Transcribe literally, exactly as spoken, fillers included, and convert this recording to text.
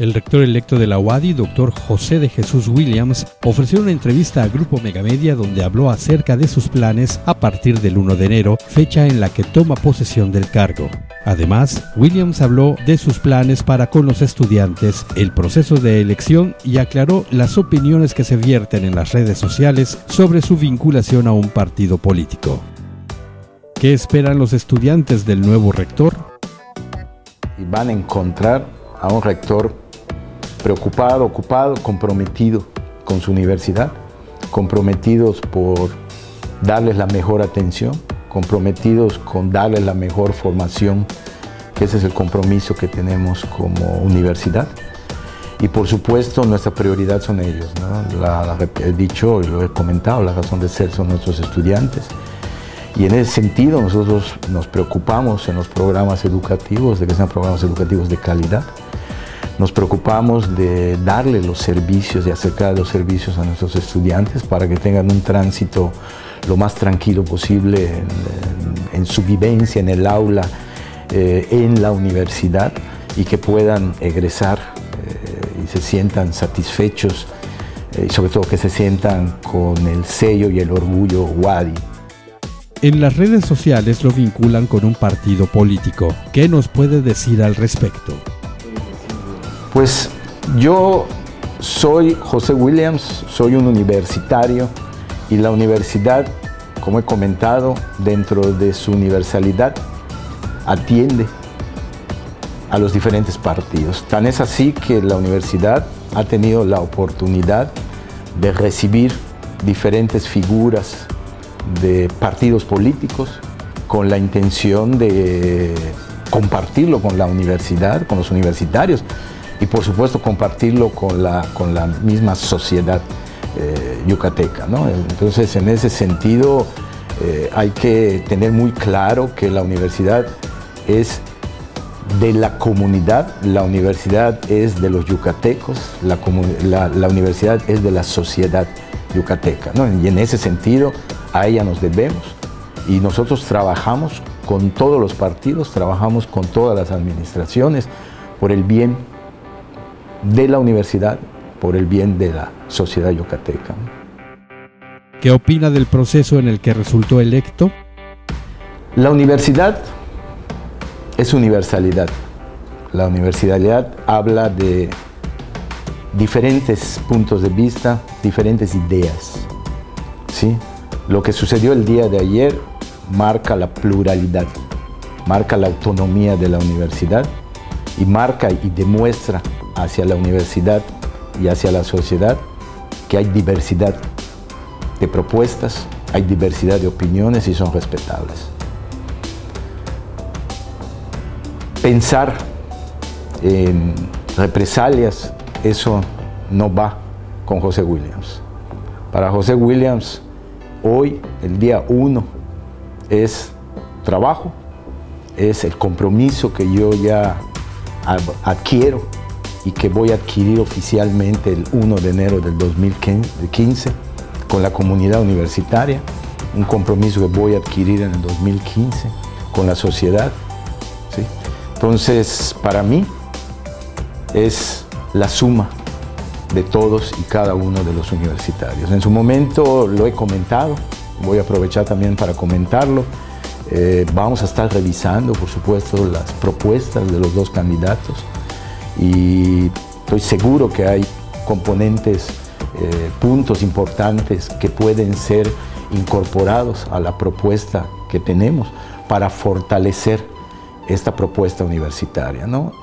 El rector electo de la U A D Y, doctor José de Jesús Williams, ofreció una entrevista a Grupo Megamedia donde habló acerca de sus planes a partir del primero de enero, fecha en la que toma posesión del cargo. Además, Williams habló de sus planes para con los estudiantes, el proceso de elección y aclaró las opiniones que se vierten en las redes sociales sobre su vinculación a un partido político. ¿Qué esperan los estudiantes del nuevo rector? Y van a encontrar a un rector preocupado, ocupado, comprometido con su universidad, comprometidos por darles la mejor atención, comprometidos con darles la mejor formación, que ese es el compromiso que tenemos como universidad. Y por supuesto nuestra prioridad son ellos, ¿no? La, la, he dicho y lo he comentado, la razón de ser son nuestros estudiantes. Y en ese sentido nosotros nos preocupamos en los programas educativos, de que sean programas educativos de calidad. Nos preocupamos de darle los servicios y acercar los servicios a nuestros estudiantes para que tengan un tránsito lo más tranquilo posible en, en, en su vivencia en el aula, eh, en la universidad, y que puedan egresar eh, y se sientan satisfechos eh, y sobre todo que se sientan con el sello y el orgullo U A D Y. En las redes sociales lo vinculan con un partido político. ¿Qué nos puede decir al respecto? Pues yo soy José Williams, soy un universitario y la universidad, como he comentado, dentro de su universalidad atiende a los diferentes partidos. Tan es así que la universidad ha tenido la oportunidad de recibir diferentes figuras de partidos políticos con la intención de compartirlo con la universidad, con los universitarios y por supuesto compartirlo con la, con la misma sociedad eh, yucateca, ¿no? Entonces en ese sentido eh, hay que tener muy claro que la universidad es de la comunidad, la universidad es de los yucatecos, la, la, la universidad es de la sociedad yucateca, ¿no? Y en ese sentido a ella nos debemos y nosotros trabajamos con todos los partidos, trabajamos con todas las administraciones por el bien de la universidad, por el bien de la sociedad yucateca. ¿Qué opina del proceso en el que resultó electo? La universidad es universalidad. La universalidad habla de diferentes puntos de vista, diferentes ideas, ¿sí? Lo que sucedió el día de ayer marca la pluralidad, marca la autonomía de la universidad y marca y demuestra hacia la universidad y hacia la sociedad que hay diversidad de propuestas, hay diversidad de opiniones y son respetables. Pensar en represalias, eso no va con José Williams. Para José Williams, hoy, el día uno, es trabajo, es el compromiso que yo ya adquiero y que voy a adquirir oficialmente el primero de enero del dos mil quince con la comunidad universitaria, un compromiso que voy a adquirir en el dos mil quince con la sociedad, ¿sí? Entonces, para mí, es la suma de todos y cada uno de los universitarios. En su momento lo he comentado, voy a aprovechar también para comentarlo. Eh, vamos a estar revisando, por supuesto, las propuestas de los dos candidatos y estoy seguro que hay componentes, eh, puntos importantes que pueden ser incorporados a la propuesta que tenemos para fortalecer esta propuesta universitaria, ¿no?